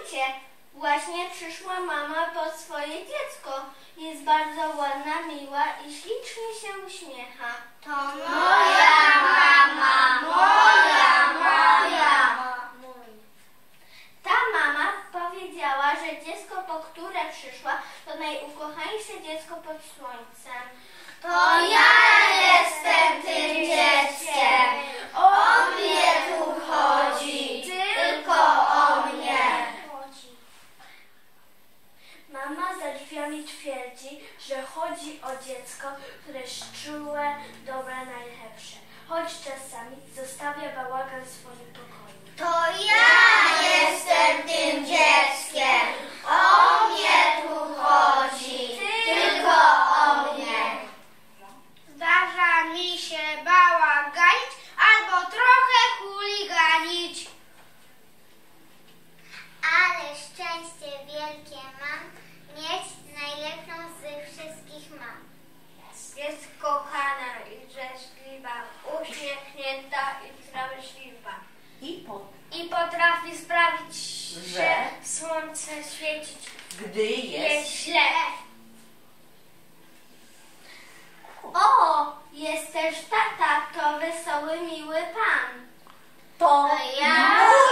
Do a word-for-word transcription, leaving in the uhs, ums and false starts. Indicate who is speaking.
Speaker 1: Słuchajcie, właśnie przyszła mama po swoje dziecko. Jest bardzo ładna, miła i ślicznie się uśmiecha.
Speaker 2: To moja mama, moja, moja.
Speaker 1: Ta mama powiedziała, że dziecko, po które przyszła, to najukochańsze dziecko pod słońcem.
Speaker 2: To ja jestem tym dzieckiem. O mnie tu chodzi, tylko o mnie.
Speaker 1: Mama za drzwiami twierdzi, że chodzi o dziecko, które jest czułe, dobre, najlepsze. Choć czasami zostawia bałagan w swoim pokoju.
Speaker 2: To ja jestem tym dzieckiem. O mnie tu chodzi, tylko o mnie. Zdarza mi się bałaganić albo trochę chuliganić. Ale szczęście wielkie mam, mieć najlepszą ze wszystkich mam. Jest kochana i życzliwa, uśmiechnięta i sprawiedliwa.
Speaker 3: I po,
Speaker 2: I potrafi sprawić,
Speaker 3: Że?
Speaker 2: że słońce świecić
Speaker 3: gdy jest...
Speaker 2: jest źle.
Speaker 1: O, jest też tata, to wesoły, miły pan.
Speaker 3: To
Speaker 2: ja.